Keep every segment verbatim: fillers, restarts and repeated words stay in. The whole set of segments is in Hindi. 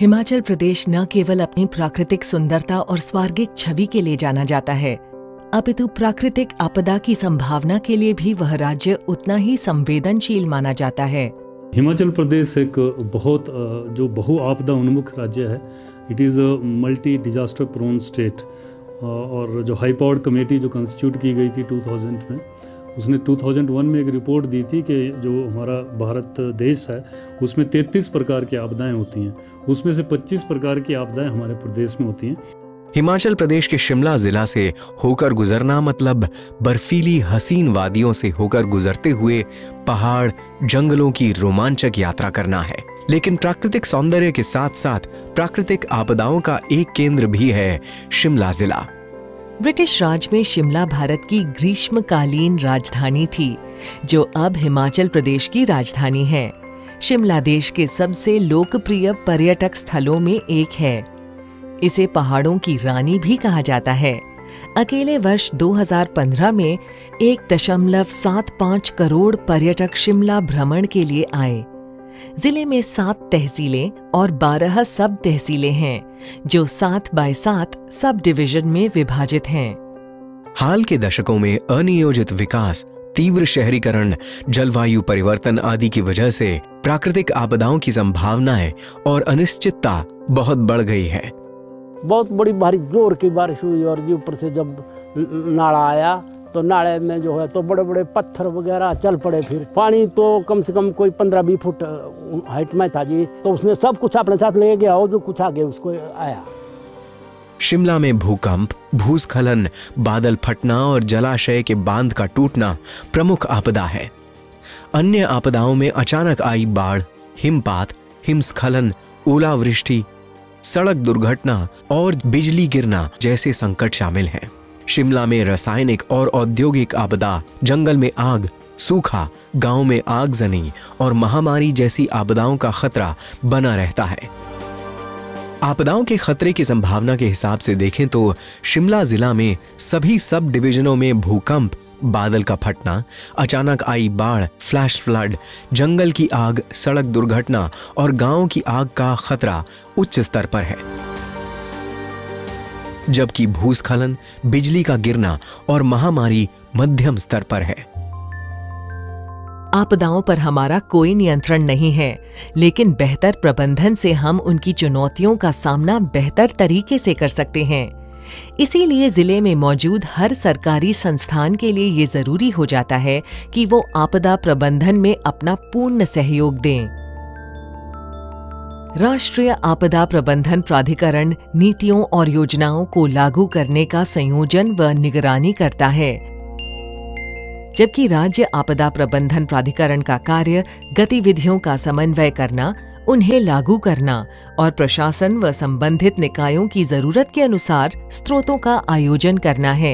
हिमाचल प्रदेश न केवल अपनी प्राकृतिक सुंदरता और स्वर्गिक छवि के लिए जाना जाता है, अपितु प्राकृतिक आपदा की संभावना के लिए भी वह राज्य उतना ही संवेदनशील माना जाता है। हिमाचल प्रदेश एक बहुत जो बहु आपदा उन्मुख राज्य है। It is a multi disaster prone state. और जो हाई पावर्ड कमेटी जो कंस्टिट्यूट की गई थी दो हज़ार में, उसने दो हज़ार एक में एक रिपोर्ट दी थी कि जो हमारा भारत देश है उसमें तैंतीस प्रकार की आपदाएं होती हैं, उसमें से पच्चीस प्रकार की आपदाएं हमारे प्रदेश में होती हैं। हिमाचल प्रदेश के शिमला जिला से होकर गुजरना मतलब बर्फीली हसीन वादियों से होकर गुजरते हुए पहाड़ जंगलों की रोमांचक यात्रा करना है। लेकिन प्राकृतिक सौंदर्य के साथ साथ प्राकृतिक आपदाओं का एक केंद्र भी है शिमला जिला। ब्रिटिश राज में शिमला भारत की ग्रीष्मकालीन राजधानी थी, जो अब हिमाचल प्रदेश की राजधानी है। शिमला देश के सबसे लोकप्रिय पर्यटक स्थलों में एक है। इसे पहाड़ों की रानी भी कहा जाता है। अकेले वर्ष दो हज़ार पंद्रह में एक दशमलव सात पाँच करोड़ पर्यटक शिमला भ्रमण के लिए आए। जिले में सात तहसीलें और बारह सब तहसीलें हैं, जो सात बाय सात सब डिवीजन में विभाजित हैं। हाल के दशकों में अनियोजित विकास, तीव्र शहरीकरण, जलवायु परिवर्तन आदि की वजह से प्राकृतिक आपदाओं की संभावनाएं और अनिश्चितता बहुत बढ़ गई है। बहुत बड़ी भारी जोर की बारिश हुई और ये ऊपर से जब नाला आया तो नाले में जो है तो बड़े बड़े पत्थर वगैरह चल पड़े। फिर पानी तो कम से कम कोई पंद्रह बीस फुट हाइट में था जी, तो उसने सब कुछ अपने साथ ले गया और जो कुछ आगे उसको आया। शिमला में भूकंप, भूस्खलन, बादल फटना और जलाशय के बांध का टूटना प्रमुख आपदा है। अन्य आपदाओं में अचानक आई बाढ़, हिमपात, हिमस्खलन, ओलावृष्टि, सड़क दुर्घटना और बिजली गिरना जैसे संकट शामिल हैं। शिमला में रासायनिक और औद्योगिक आपदा, जंगल में आग, सूखा, गांव में आगजनी और महामारी जैसी आपदाओं का खतरा बना रहता है। आपदाओं के खतरे की संभावना के हिसाब से देखें तो शिमला जिला में सभी सब डिवीजनों में भूकंप, बादल का फटना, अचानक आई बाढ़, फ्लैश फ्लड, जंगल की आग, सड़क दुर्घटना और गांव की आग का खतरा उच्च स्तर पर है, जबकि भूस्खलन, बिजली का गिरना और महामारी मध्यम स्तर पर है। आपदाओं पर हमारा कोई नियंत्रण नहीं है, लेकिन बेहतर प्रबंधन से हम उनकी चुनौतियों का सामना बेहतर तरीके से कर सकते हैं। इसीलिए जिले में मौजूद हर सरकारी संस्थान के लिए ये जरूरी हो जाता है कि वो आपदा प्रबंधन में अपना पूर्ण सहयोग दें। राष्ट्रीय आपदा प्रबंधन प्राधिकरण नीतियों और योजनाओं को लागू करने का संयोजन व निगरानी करता है, जबकि राज्य आपदा प्रबंधन प्राधिकरण का कार्य गतिविधियों का समन्वय करना, उन्हें लागू करना और प्रशासन व संबंधित निकायों की जरूरत के अनुसार स्रोतों का आयोजन करना है।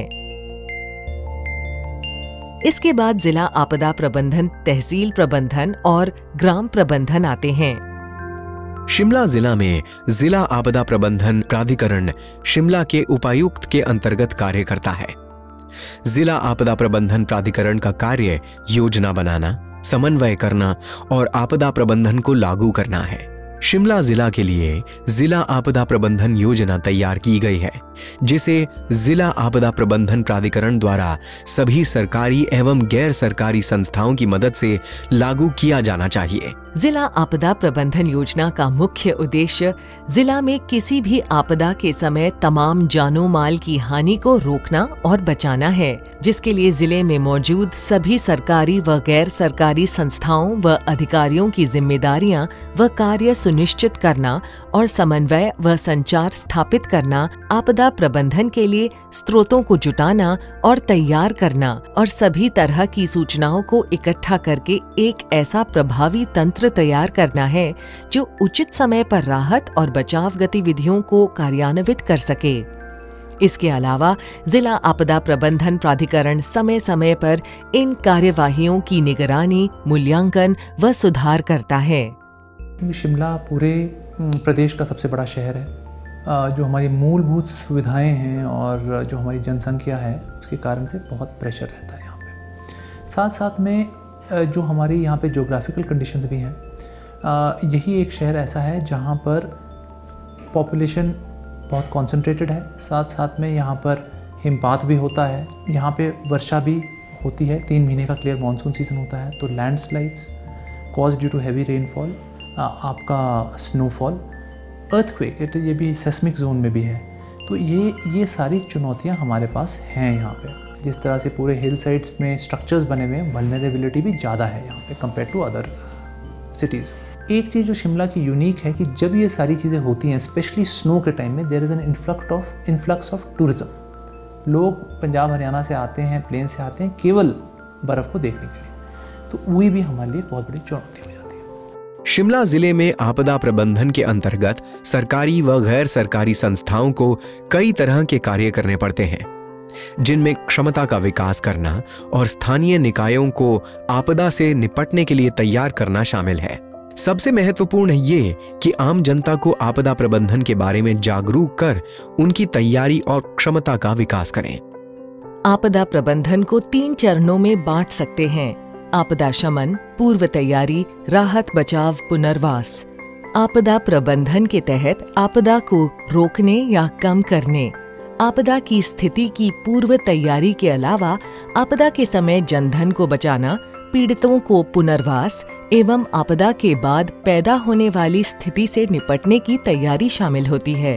इसके बाद जिला आपदा प्रबंधन, तहसील प्रबंधन और ग्राम प्रबंधन आते हैं। शिमला जिला में जिला आपदा प्रबंधन प्राधिकरण शिमला के उपायुक्त के अंतर्गत कार्य करता है। जिला आपदा प्रबंधन प्राधिकरण का कार्य योजना बनाना, समन्वय करना और आपदा प्रबंधन को लागू करना है। शिमला जिला के लिए जिला आपदा प्रबंधन योजना तैयार की गई है, जिसे जिला आपदा प्रबंधन प्राधिकरण द्वारा सभी सरकारी एवं गैर सरकारी संस्थाओं की मदद से लागू किया जाना चाहिए। जिला आपदा प्रबंधन योजना का मुख्य उद्देश्य जिला में किसी भी आपदा के समय तमाम जानो माल की हानि को रोकना और बचाना है, जिसके लिए जिले में मौजूद सभी सरकारी व गैर सरकारी संस्थाओं व अधिकारियों की जिम्मेदारियां व कार्य सुनिश्चित करना और समन्वय व संचार स्थापित करना, आपदा प्रबंधन के लिए स्रोतों को जुटाना और तैयार करना और सभी तरह की सूचनाओं को इकट्ठा करके एक ऐसा प्रभावी तंत्र तैयार करना है जो उचित समय पर राहत और बचाव गतिविधियों को कार्यान्वित कर सके। इसके अलावा जिला आपदा प्रबंधन प्राधिकरण समय समय पर इन कार्यवाहियों की निगरानी, मूल्यांकन व सुधार करता है। शिमला पूरे प्रदेश का सबसे बड़ा शहर है। जो हमारी मूलभूत सुविधाएं हैं और जो हमारी जनसंख्या है उसके कारण से बहुत प्रेशर रहता है यहाँ पे। साथ साथ में जो हमारी यहाँ पे ज्योग्राफिकल कंडीशंस भी हैं, यही एक शहर ऐसा है जहाँ पर पॉपुलेशन बहुत कॉन्सेंट्रेटेड है, साथ साथ में यहाँ पर हिमपात भी होता है, यहाँ पे वर्षा भी होती है, तीन महीने का क्लियर मानसून सीजन होता है। तो landslides cause due to heavy rainfall, आपका स्नोफॉल, अर्थक्वेक, ये भी सेस्मिक जोन में भी है। तो ये ये सारी चुनौतियाँ हमारे पास हैं यहाँ पे। जिस तरह से पूरे हिल साइड्स में स्ट्रक्चर्स बने हुए हैं, वल्नरेबिलिटी भी ज़्यादा है यहाँ पे कंपेयर टू अदर सिटीज़। एक चीज़ जो शिमला की यूनिक है कि जब ये सारी चीज़ें होती हैं, स्पेशली स्नो के टाइम में, there is an influx of influx of tourism. लोग पंजाब हरियाणा से आते हैं, प्लेन से आते हैं केवल बर्फ़ को देखने के लिए। तो वही भी हमारे लिए बहुत बड़ी चुनौती हो जाती है। शिमला जिले में आपदा प्रबंधन के अंतर्गत सरकारी व गैर सरकारी संस्थाओं को कई तरह के कार्य करने पड़ते हैं, जिनमें क्षमता का विकास करना और स्थानीय निकायों को आपदा से निपटने के लिए तैयार करना शामिल है। सबसे महत्वपूर्ण है ये कि आम जनता को आपदा प्रबंधन के बारे में जागरूक कर उनकी तैयारी और क्षमता का विकास करें। आपदा प्रबंधन को तीन चरणों में बांट सकते हैं: आपदा शमन, पूर्व तैयारी, राहत बचाव पुनर्वास। आपदा प्रबंधन के तहत आपदा को रोकने या कम करने, आपदा की स्थिति की पूर्व तैयारी के अलावा आपदा के समय जनधन को बचाना, पीड़ितों को पुनर्वास एवं आपदा के बाद पैदा होने वाली स्थिति से निपटने की तैयारी शामिल होती है।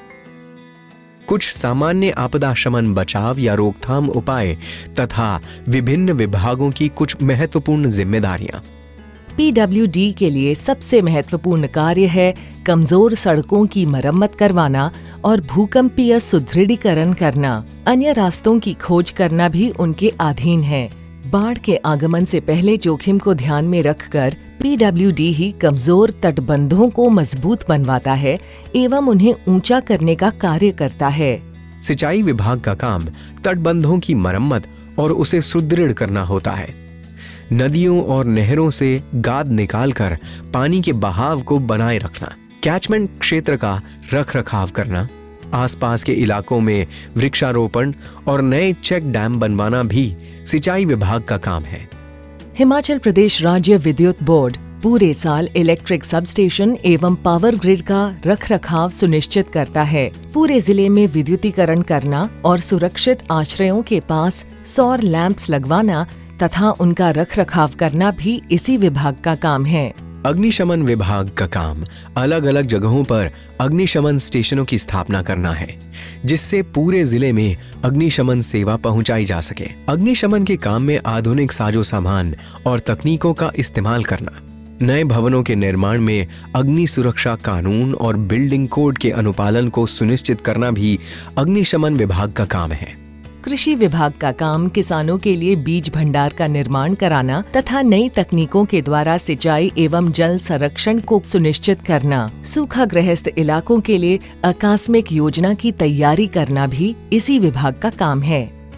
कुछ सामान्य आपदा शमन, बचाव या रोकथाम उपाय तथा विभिन्न विभागों की कुछ महत्वपूर्ण जिम्मेदारियां। पीडब्ल्यूडी के लिए सबसे महत्वपूर्ण कार्य है कमजोर सड़कों की मरम्मत करवाना और भूकंपीय सुदृढ़ीकरण करना। अन्य रास्तों की खोज करना भी उनके अधीन है। बाढ़ के आगमन से पहले जोखिम को ध्यान में रखकर पीडब्ल्यूडी ही कमजोर तटबंधों को मजबूत बनवाता है एवं उन्हें ऊंचा करने का कार्य करता है। सिंचाई विभाग का काम तटबंधों की मरम्मत और उसे सुदृढ़ करना होता है। नदियों और नहरों से गाद निकालकर पानी के बहाव को बनाए रखना, कैचमेंट क्षेत्र का रख रखाव करना, आसपास के इलाकों में वृक्षारोपण और नए चेक डैम बनवाना भी सिंचाई विभाग का काम है। हिमाचल प्रदेश राज्य विद्युत बोर्ड पूरे साल इलेक्ट्रिक सब स्टेशन एवं पावर ग्रिड का रख रखाव सुनिश्चित करता है। पूरे जिले में विद्युतीकरण करना और सुरक्षित आश्रयों के पास सौर लैंप्स लगवाना तथा उनका रख रखाव करना भी इसी विभाग का काम है। अग्निशमन विभाग का काम अलग अलग जगहों पर अग्निशमन स्टेशनों की स्थापना करना है, जिससे पूरे जिले में अग्निशमन सेवा पहुंचाई जा सके। अग्निशमन के काम में आधुनिक साजो सामान और तकनीकों का इस्तेमाल करना, नए भवनों के निर्माण में अग्नि सुरक्षा कानून और बिल्डिंग कोड के अनुपालन को सुनिश्चित करना भी अग्निशमन विभाग का काम है। कृषि विभाग का काम किसानों के लिए बीज भंडार का निर्माण कराना तथा नई तकनीकों के द्वारा सिंचाई एवं जल संरक्षण को सुनिश्चित करना। सूखाग्रस्त इलाकों के लिए आकस्मिक योजना की तैयारी करना भी इसी विभाग का काम है।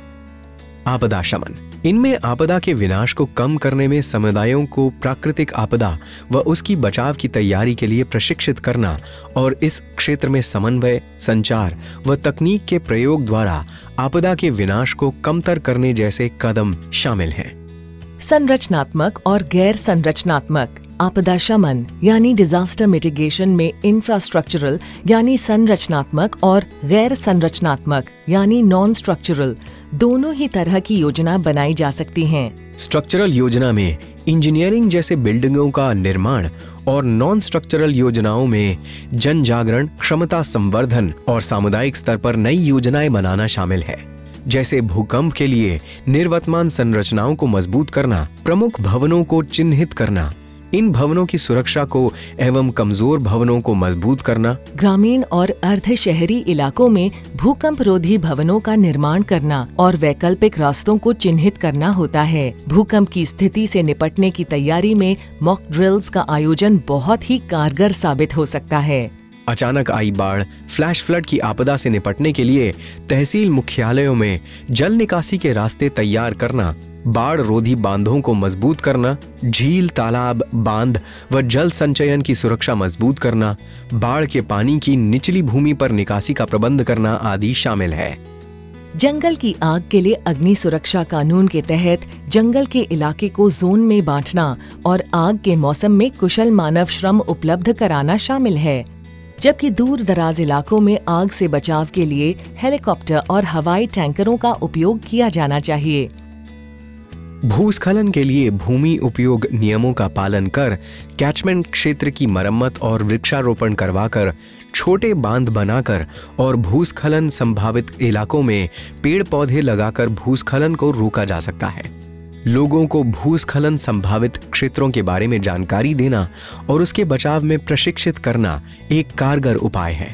आपदा शमन, इनमें आपदा के विनाश को कम करने में समुदायों को प्राकृतिक आपदा व उसकी बचाव की तैयारी के लिए प्रशिक्षित करना और इस क्षेत्र में समन्वय, संचार व तकनीक के प्रयोग द्वारा आपदा के विनाश को कमतर करने जैसे कदम शामिल हैं। संरचनात्मक और गैर संरचनात्मक आपदा शमन यानी डिजास्टर मिटिगेशन में इंफ्रास्ट्रक्चरल यानी संरचनात्मक और गैर संरचनात्मक यानी नॉन स्ट्रक्चरल दोनों ही तरह की योजना बनाई जा सकती हैं। स्ट्रक्चरल योजना में इंजीनियरिंग जैसे बिल्डिंगों का निर्माण और नॉन स्ट्रक्चरल योजनाओं में जन जागरण, क्षमता संवर्धन और सामुदायिक स्तर पर नई योजनाएं बनाना शामिल है, जैसे भूकंप के लिए निर्वर्तमान संरचनाओं को मजबूत करना, प्रमुख भवनों को चिन्हित करना, इन भवनों की सुरक्षा को एवं कमजोर भवनों को मजबूत करना, ग्रामीण और अर्ध शहरी इलाकों में भूकंप रोधी भवनों का निर्माण करना और वैकल्पिक रास्तों को चिन्हित करना होता है। भूकंप की स्थिति से निपटने की तैयारी में मॉक ड्रिल्स का आयोजन बहुत ही कारगर साबित हो सकता है। अचानक आई बाढ़, फ्लैश फ्लड की आपदा से निपटने के लिए तहसील मुख्यालयों में जल निकासी के रास्ते तैयार करना, बाढ़ रोधी बांधों को मजबूत करना, झील, तालाब, बांध व जल संचयन की सुरक्षा मजबूत करना, बाढ़ के पानी की निचली भूमि पर निकासी का प्रबंध करना आदि शामिल है। जंगल की आग के लिए अग्नि सुरक्षा कानून के तहत जंगल के इलाके को जोन में बांटना और आग के मौसम में कुशल मानव श्रम उपलब्ध कराना शामिल है। जबकि दूर दराज इलाकों में आग से बचाव के लिए हेलीकॉप्टर और हवाई टैंकरों का उपयोग किया जाना चाहिए। भूस्खलन के लिए भूमि उपयोग नियमों का पालन कर कैचमेंट क्षेत्र की मरम्मत और वृक्षारोपण करवाकर, छोटे बांध बनाकर और भूस्खलन संभावित इलाकों में पेड़ पौधे लगाकर भूस्खलन को रोका जा सकता है। लोगों को भूस्खलन संभावित क्षेत्रों के बारे में जानकारी देना और उसके बचाव में प्रशिक्षित करना एक कारगर उपाय है।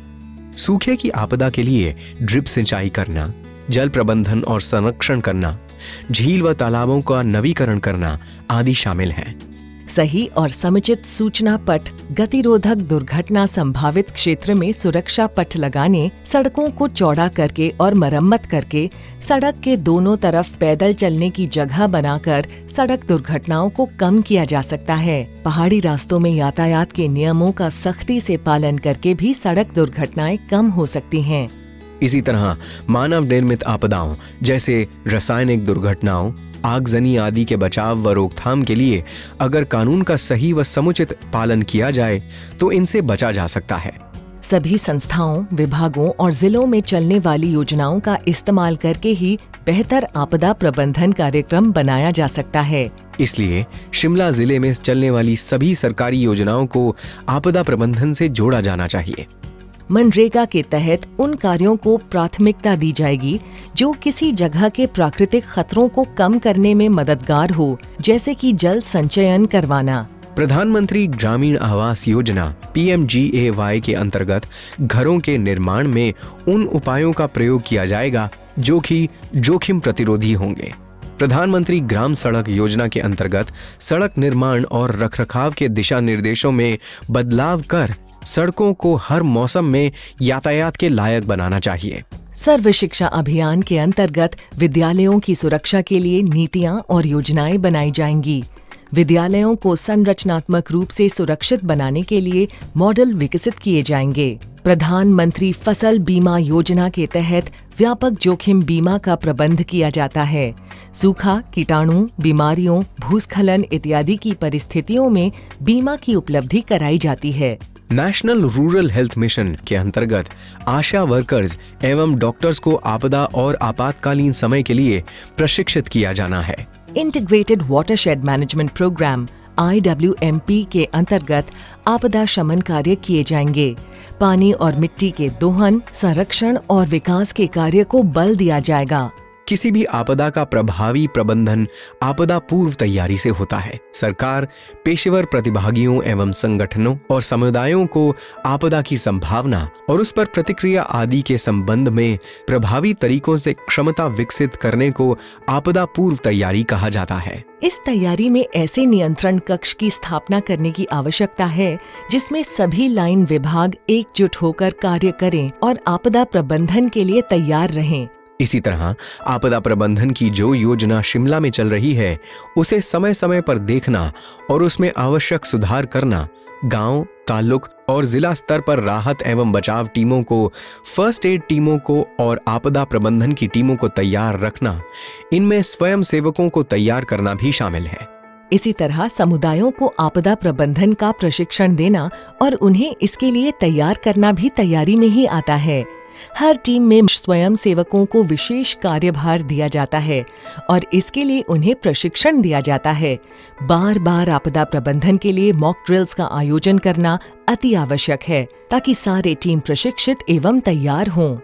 सूखे की आपदा के लिए ड्रिप सिंचाई करना, जल प्रबंधन और संरक्षण करना, झील व तालाबों का नवीकरण करना आदि शामिल हैं। सही और समुचित सूचना पट, गतिरोधक दुर्घटना संभावित क्षेत्र में सुरक्षा पट लगाने, सड़कों को चौड़ा करके और मरम्मत करके सड़क के दोनों तरफ पैदल चलने की जगह बनाकर सड़क दुर्घटनाओं को कम किया जा सकता है। पहाड़ी रास्तों में यातायात के नियमों का सख्ती से पालन करके भी सड़क दुर्घटनाएं कम हो सकती हैं। इसी तरह मानव निर्मित आपदाओं जैसे रासायनिक दुर्घटनाओं, आगजनी आदि के बचाव व रोकथाम के लिए अगर कानून का सही व समुचित पालन किया जाए तो इनसे बचा जा सकता है। सभी संस्थाओं, विभागों और जिलों में चलने वाली योजनाओं का इस्तेमाल करके ही बेहतर आपदा प्रबंधन कार्यक्रम बनाया जा सकता है। इसलिए शिमला जिले में चलने वाली सभी सरकारी योजनाओं को आपदा प्रबंधन से जोड़ा जाना चाहिए। मनरेगा के तहत उन कार्यों को प्राथमिकता दी जाएगी जो किसी जगह के प्राकृतिक खतरों को कम करने में मददगार हो, जैसे कि जल संचयन करवाना। प्रधानमंत्री ग्रामीण आवास योजना P M G A Y के अंतर्गत घरों के निर्माण में उन उपायों का प्रयोग किया जाएगा जो कि जोखिम प्रतिरोधी होंगे। प्रधानमंत्री ग्राम सड़क योजना के अंतर्गत सड़क निर्माण और रखरखाव के दिशा निर्देशों में बदलाव कर सड़कों को हर मौसम में यातायात के लायक बनाना चाहिए। सर्व शिक्षा अभियान के अंतर्गत विद्यालयों की सुरक्षा के लिए नीतियां और योजनाएं बनाई जाएंगी। विद्यालयों को संरचनात्मक रूप से सुरक्षित बनाने के लिए मॉडल विकसित किए जाएंगे। प्रधानमंत्री फसल बीमा योजना के तहत व्यापक जोखिम बीमा का प्रबंध किया जाता है। सूखा, कीटाणु, बीमारियों, भूस्खलन इत्यादि की परिस्थितियों में बीमा की उपलब्धि कराई जाती है। नेशनल रूरल हेल्थ मिशन के अंतर्गत आशा वर्कर्स एवं डॉक्टर्स को आपदा और आपातकालीन समय के लिए प्रशिक्षित किया जाना है। Integrated watershed management programme I W M P के अंतर्गत आपदा शमन कार्य किए जाएंगे। पानी और मिट्टी के दोहन, संरक्षण और विकास के कार्य को बल दिया जाएगा। किसी भी आपदा का प्रभावी प्रबंधन आपदा पूर्व तैयारी से होता है। सरकार पेशेवर प्रतिभागियों एवं संगठनों और समुदायों को आपदा की संभावना और उस पर प्रतिक्रिया आदि के संबंध में प्रभावी तरीकों से क्षमता विकसित करने को आपदा पूर्व तैयारी कहा जाता है। इस तैयारी में ऐसे नियंत्रण कक्ष की स्थापना करने की आवश्यकता है जिसमें सभी लाइन विभाग एकजुट होकर कार्य करें और आपदा प्रबंधन के लिए तैयार रहें। इसी तरह आपदा प्रबंधन की जो योजना शिमला में चल रही है उसे समय समय पर देखना और उसमें आवश्यक सुधार करना, गांव, ताल्लुक और जिला स्तर पर राहत एवं बचाव टीमों को, फर्स्ट एड टीमों को और आपदा प्रबंधन की टीमों को तैयार रखना, इनमें स्वयं सेवकों को तैयार करना भी शामिल है। इसी तरह समुदायों को आपदा प्रबंधन का प्रशिक्षण देना और उन्हें इसके लिए तैयार करना भी तैयारी में ही आता है। हर टीम में स्वयं सेवकों को विशेष कार्यभार दिया जाता है और इसके लिए उन्हें प्रशिक्षण दिया जाता है। बार बार आपदा प्रबंधन के लिए मॉक ड्रिल्स का आयोजन करना अति आवश्यक है ताकि सारे टीम प्रशिक्षित एवं तैयार हों।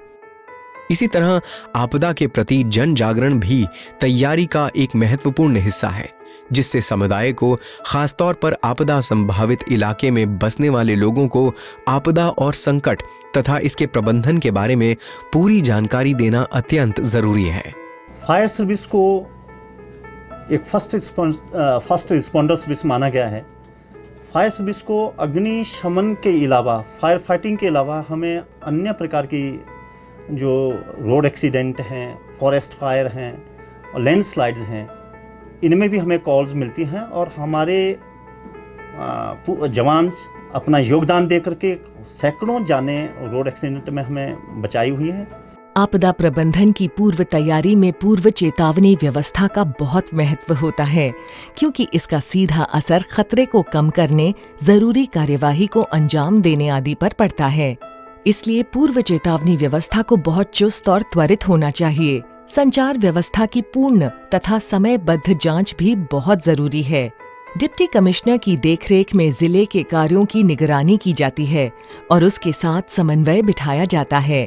इसी तरह आपदा के प्रति जन जागरण भी तैयारी का एक महत्वपूर्ण हिस्सा है, जिससे समुदाय को खासतौर पर आपदा संभावित इलाके में बसने वाले लोगों को आपदा और संकट तथा इसके प्रबंधन के बारे में पूरी जानकारी देना अत्यंत जरूरी है। फायर सर्विस को एक फर्स्ट फर्स्ट रिस्पॉन्डर सर्विस माना गया है। फायर सर्विस को अग्निशमन के अलावा, फायर फाइटिंग के अलावा हमें अन्य प्रकार की जो रोड एक्सीडेंट हैं, फॉरेस्ट फायर हैं और लैंडस्लाइड्स हैं, इनमें भी हमें कॉल्स मिलती हैं और हमारे जवान अपना योगदान दे करके सैकड़ों जाने रोड एक्सीडेंट में हमें बचाई हुई है। आपदा प्रबंधन की पूर्व तैयारी में पूर्व चेतावनी व्यवस्था का बहुत महत्व होता है, क्योंकि इसका सीधा असर खतरे को कम करने, जरूरी कार्यवाही को अंजाम देने आदि पर पड़ता है। इसलिए पूर्व चेतावनी व्यवस्था को बहुत चुस्त और त्वरित होना चाहिए। संचार व्यवस्था की पूर्ण तथा समयबद्ध जांच भी बहुत जरूरी है। डिप्टी कमिश्नर की देखरेख में जिले के कार्यों की निगरानी की जाती है और उसके साथ समन्वय बिठाया जाता है।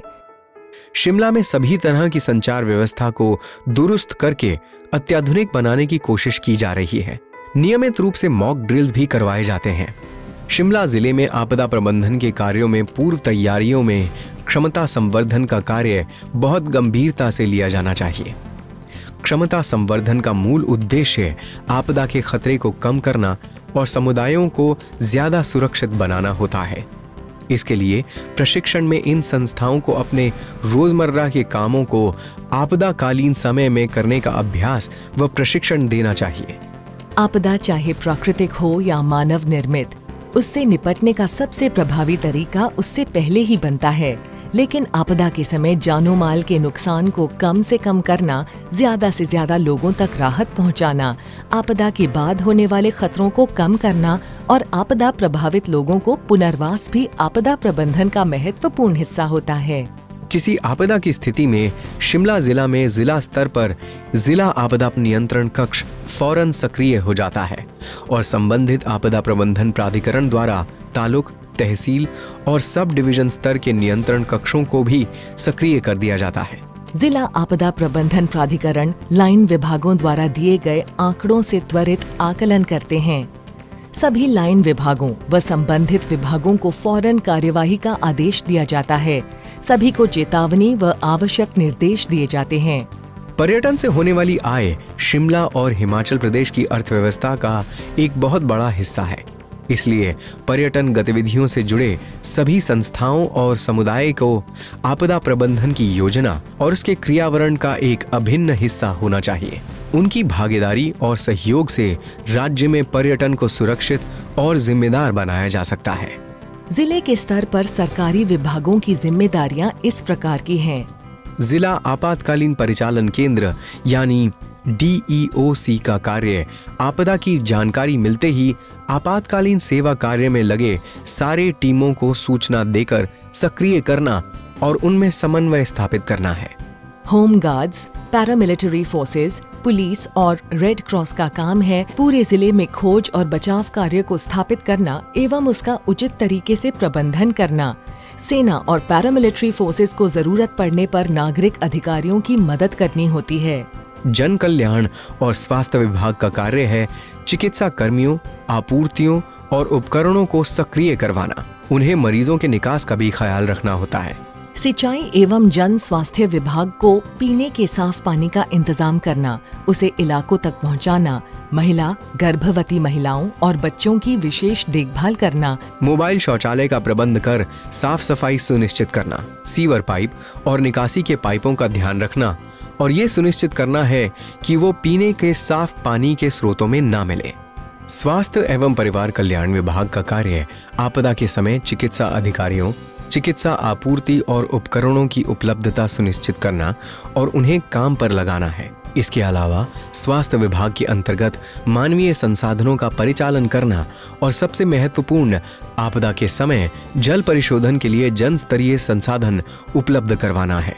शिमला में सभी तरह की संचार व्यवस्था को दुरुस्त करके अत्याधुनिक बनाने की कोशिश की जा रही है। नियमित रूप से मॉक ड्रिल्स भी करवाए जाते हैं। शिमला जिले में आपदा प्रबंधन के कार्यों में पूर्व तैयारियों में क्षमता संवर्धन का कार्य बहुत गंभीरता से लिया जाना चाहिए। क्षमता संवर्धन का मूल उद्देश्य आपदा के खतरे को कम करना और समुदायों को ज्यादा सुरक्षित बनाना होता है। इसके लिए प्रशिक्षण में इन संस्थाओं को अपने रोजमर्रा के कामों को आपदाकालीन समय में करने का अभ्यास व प्रशिक्षण देना चाहिए। आपदा चाहे प्राकृतिक हो या मानव निर्मित, उससे निपटने का सबसे प्रभावी तरीका उससे पहले ही बनता है। लेकिन आपदा के समय जानो माल के नुकसान को कम से कम करना, ज्यादा से ज्यादा लोगों तक राहत पहुंचाना, आपदा के बाद होने वाले खतरों को कम करना और आपदा प्रभावित लोगों को पुनर्वास भी आपदा प्रबंधन का महत्वपूर्ण हिस्सा होता है। किसी आपदा की स्थिति में शिमला जिला में जिला स्तर पर जिला आपदा नियंत्रण कक्ष फौरन सक्रिय हो जाता है और संबंधित आपदा प्रबंधन प्राधिकरण द्वारा तालुक, तहसील और सब डिवीजन स्तर के नियंत्रण कक्षों को भी सक्रिय कर दिया जाता है। जिला आपदा प्रबंधन प्राधिकरण लाइन विभागों द्वारा दिए गए आंकड़ों से त्वरित आकलन करते हैं। सभी लाइन विभागों व संबंधित विभागों को फौरन कार्यवाही का आदेश दिया जाता है। सभी को चेतावनी व आवश्यक निर्देश दिए जाते हैं। पर्यटन से होने वाली आय शिमला और हिमाचल प्रदेश की अर्थव्यवस्था का एक बहुत बड़ा हिस्सा है। इसलिए पर्यटन गतिविधियों से जुड़े सभी संस्थाओं और समुदाय को आपदा प्रबंधन की योजना और उसके क्रियावरण का एक अभिन्न हिस्सा होना चाहिए। उनकी भागीदारी और सहयोग से राज्य में पर्यटन को सुरक्षित और जिम्मेदार बनाया जा सकता है। जिले के स्तर पर सरकारी विभागों की जिम्मेदारियां इस प्रकार की हैं। जिला आपातकालीन परिचालन केंद्र यानी डी ई ओ सी का कार्य आपदा की जानकारी मिलते ही आपातकालीन सेवा कार्य में लगे सारे टीमों को सूचना देकर सक्रिय करना और उनमें समन्वय स्थापित करना है। Home guards, paramilitary forces, police और रेड क्रॉस का काम है पूरे जिले में खोज और बचाव कार्य को स्थापित करना एवं उसका उचित तरीके से प्रबंधन करना। सेना और पैरामिलिट्री फोर्सेस को जरूरत पड़ने पर नागरिक अधिकारियों की मदद करनी होती है। जन कल्याण और स्वास्थ्य विभाग का कार्य है चिकित्सा कर्मियों, आपूर्तियों और उपकरणों को सक्रिय करवाना। उन्हें मरीजों के निकास का भी ख्याल रखना होता है। सिंचाई एवं जन स्वास्थ्य विभाग को पीने के साफ पानी का इंतजाम करना, उसे इलाकों तक पहुंचाना, महिला, गर्भवती महिलाओं और बच्चों की विशेष देखभाल करना, मोबाइल शौचालय का प्रबंध कर साफ सफाई सुनिश्चित करना, सीवर पाइप और निकासी के पाइपों का ध्यान रखना और ये सुनिश्चित करना है कि वो पीने के साफ पानी के स्रोतों में ना मिले। स्वास्थ्य एवं परिवार कल्याण विभाग का कार्य आपदा के समय चिकित्सा अधिकारियों, चिकित्सा आपूर्ति और उपकरणों की उपलब्धता सुनिश्चित करना और उन्हें काम पर लगाना है। इसके अलावा स्वास्थ्य विभाग के अंतर्गत मानवीय संसाधनों का परिचालन करना और सबसे महत्वपूर्ण आपदा के समय जल परिशोधन के लिए जन स्तरीय संसाधन उपलब्ध करवाना है।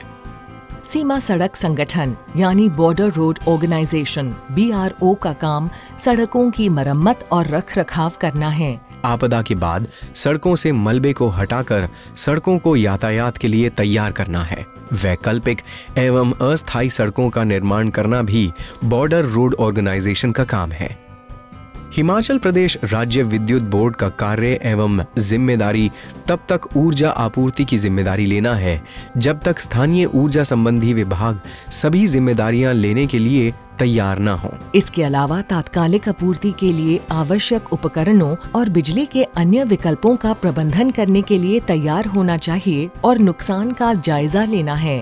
सीमा सड़क संगठन यानी border road organisation B R O का काम सड़कों की मरम्मत और रखरखाव करना है। आपदा के बाद सड़कों से मलबे को हटाकर सड़कों को यातायात के लिए तैयार करना है। वैकल्पिक एवं अस्थायी सड़कों का निर्माण करना भी बॉर्डर रोड ऑर्गेनाइजेशन का काम है। हिमाचल प्रदेश राज्य विद्युत बोर्ड का कार्य एवं जिम्मेदारी तब तक ऊर्जा आपूर्ति की जिम्मेदारी लेना है जब तक स्थानीय ऊर्जा संबंधी विभाग सभी जिम्मेदारियां लेने के लिए तैयार न हो। इसके अलावा तात्कालिक आपूर्ति के लिए आवश्यक उपकरणों और बिजली के अन्य विकल्पों का प्रबंधन करने के लिए तैयार होना चाहिए और नुकसान का जायजा लेना है।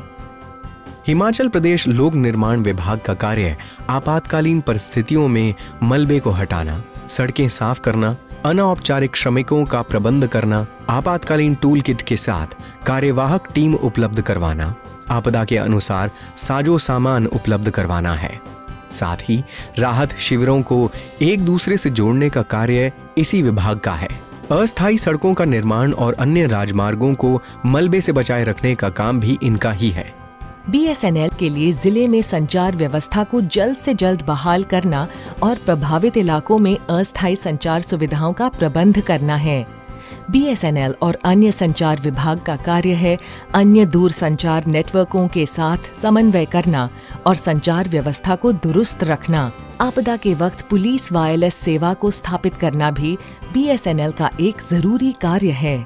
हिमाचल प्रदेश लोक निर्माण विभाग का कार्य आपातकालीन परिस्थितियों में मलबे को हटाना, सड़कें साफ करना, अनौपचारिक श्रमिकों का प्रबंध करना, आपातकालीन टूल किट के साथ कार्यवाहक टीम उपलब्ध करवाना, आपदा के अनुसार साजो सामान उपलब्ध करवाना है। साथ ही राहत शिविरों को एक दूसरे से जोड़ने का कार्य इसी विभाग का है। अस्थायी सड़कों का निर्माण और अन्य राजमार्गों को मलबे से बचाए रखने का काम भी इनका ही है। बी एस एन एल के लिए जिले में संचार व्यवस्था को जल्द से जल्द बहाल करना और प्रभावित इलाकों में अस्थायी संचार सुविधाओं का प्रबंध करना है। बी एस एन एल और अन्य संचार विभाग का कार्य है अन्य दूर संचार नेटवर्कों के साथ समन्वय करना और संचार व्यवस्था को दुरुस्त रखना। आपदा के वक्त पुलिस वायरलेस सेवा को स्थापित करना भी बी एस एन एल का एक जरूरी कार्य है।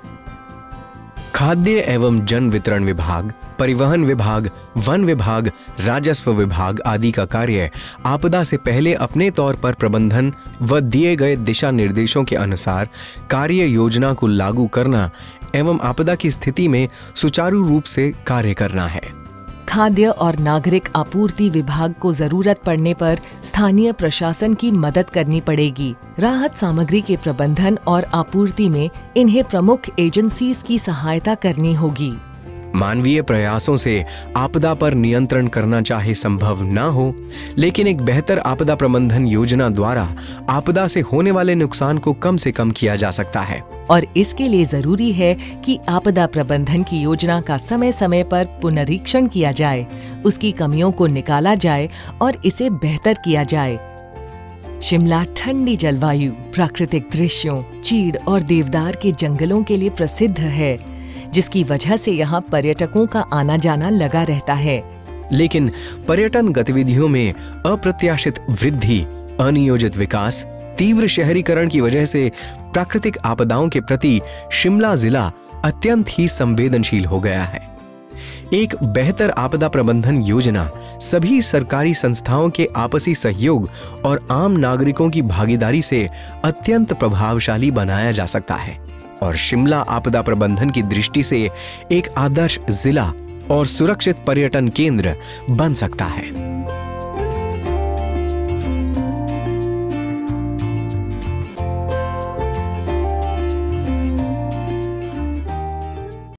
खाद्य एवं जन वितरण विभाग, परिवहन विभाग, वन विभाग, राजस्व विभाग आदि का कार्य आपदा से पहले अपने तौर पर प्रबंधन व दिए गए दिशा निर्देशों के अनुसार कार्य योजना को लागू करना एवं आपदा की स्थिति में सुचारू रूप से कार्य करना है। खाद्य और नागरिक आपूर्ति विभाग को जरूरत पड़ने पर स्थानीय प्रशासन की मदद करनी पड़ेगी। राहत सामग्री के प्रबंधन और आपूर्ति में इन्हें प्रमुख एजेंसीज की सहायता करनी होगी। मानवीय प्रयासों से आपदा पर नियंत्रण करना चाहे संभव न हो, लेकिन एक बेहतर आपदा प्रबंधन योजना द्वारा आपदा से होने वाले नुकसान को कम से कम किया जा सकता है। और इसके लिए जरूरी है कि आपदा प्रबंधन की योजना का समय समय पर पुनरीक्षण किया जाए, उसकी कमियों को निकाला जाए और इसे बेहतर किया जाए। शिमला ठंडी जलवायु, प्राकृतिक दृश्यों, चीड़ और देवदार के जंगलों के लिए प्रसिद्ध है, जिसकी वजह से यहाँ पर्यटकों का आना जाना लगा रहता है। लेकिन पर्यटन गतिविधियों में अप्रत्याशित वृद्धि, अनियोजित विकास, तीव्र शहरीकरण की वजह से प्राकृतिक आपदाओं के प्रति शिमला जिला अत्यंत ही संवेदनशील हो गया है। एक बेहतर आपदा प्रबंधन योजना सभी सरकारी संस्थाओं के आपसी सहयोग और आम नागरिकों की भागीदारी से अत्यंत प्रभावशाली बनाया जा सकता है और शिमला आपदा प्रबंधन की दृष्टि से एक आदर्श जिला और सुरक्षित पर्यटन केंद्र बन सकता है।